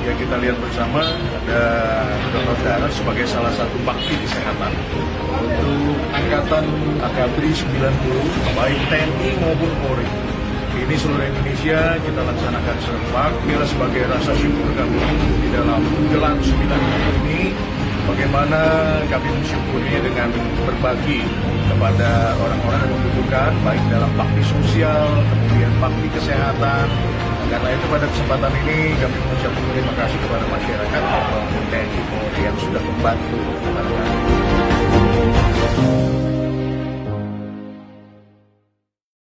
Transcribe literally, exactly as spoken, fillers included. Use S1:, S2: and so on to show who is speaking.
S1: Ya kita lihat bersama ada donor darah sebagai salah satu bakti kesehatan untuk Angkatan Akabri sembilan puluh, baik T N I maupun Polri. Ini seluruh Indonesia kita laksanakan serempak. Inilah sebagai rasa syukur kami di dalam gelang sembilan puluh ini. Bagaimana kami mensyukuri dengan berbagi kepada orang-orang yang membutuhkan, baik dalam bakti sosial, kemudian bakti kesehatan. Karena itu pada kesempatan ini kami mengucapkan terima kasih kepada masyarakat maupun T N I Polri yang sudah membantu kepada kami.